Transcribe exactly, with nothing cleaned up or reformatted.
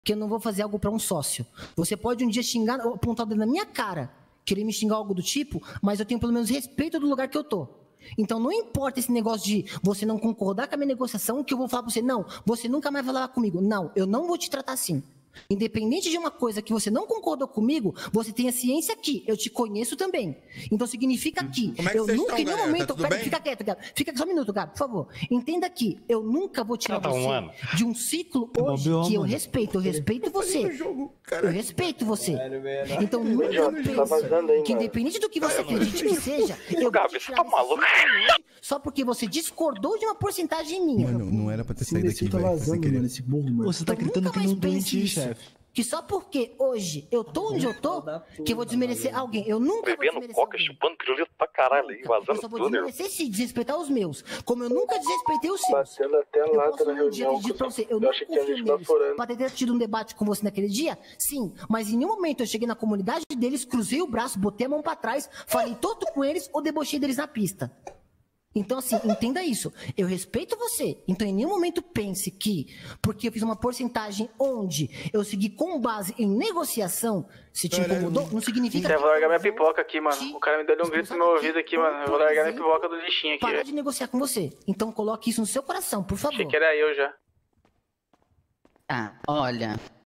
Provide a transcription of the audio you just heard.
que eu não vou fazer algo pra um sócio. Você pode um dia xingar, apontar o dedo na minha cara, querer me xingar algo do tipo, mas eu tenho pelo menos respeito do lugar que eu tô. Então não importa esse negócio de você não concordar com a minha negociação, que eu vou falar pra você, não, você nunca mais vai falar comigo. Não, eu não vou te tratar assim. Independente de uma coisa que você não concordou comigo, você tem a ciência que eu te conheço também. Então significa que Como é que eu vocês nunca estão, em nenhum galera? momento... Tá tudo Pera, bem? fica quieto, cara. Fica só um minuto, cara, por favor. Entenda que eu nunca vou tirar Ah, tá, você um ano. de um ciclo hoje B O, que eu mano. respeito. Eu respeito você. jogo, Eu respeito você. Então nunca Tá vazando aí, pense que mano. independente do que você acredite que seja, eu vou Gabi, te você tirar tá desse maluco? ciclo hoje só porque você discordou de uma porcentagem minha. Mano, não era pra ter Esse saído aqui, imbecil tá velho. sem vazando, querer. mano, esse burro, mano. Você tá Então, gritando nunca que mais não pense doente, isso. chefe. Que só porque hoje eu tô onde eu tô, que eu vou desmerecer alguém. Eu nunca vou Bebendo desmerecer coca, alguém. chupando pirulito pra caralho aí, Eu vazando só vou tudo, irmão. desmerecer se desrespeitar os meus. Como eu nunca desrespeitei os seus. Batendo até a Eu lata posso na um dia reunião. ter dito pra você, eu Eu não achei que a confio gente tava neles. furando. Pra ter tido um debate com você naquele dia? Sim. Mas em nenhum momento eu cheguei na comunidade deles, cruzei o braço, botei a mão pra trás, falei todo com eles ou debochei deles na pista. Então, assim, entenda isso. Eu respeito você. Então, em nenhum momento pense que, porque eu fiz uma porcentagem onde eu segui com base em negociação, se te incomodou, não significa Eu que vou largar minha eu vou pipoca aqui, mano. te O cara me deu um grito no meu ouvido aqui, mano. Eu vou largar minha pipoca do lixinho aqui, parar velho. de negociar com você. Então, coloque isso no seu coração, por favor. Achei que era eu já. Ah, olha,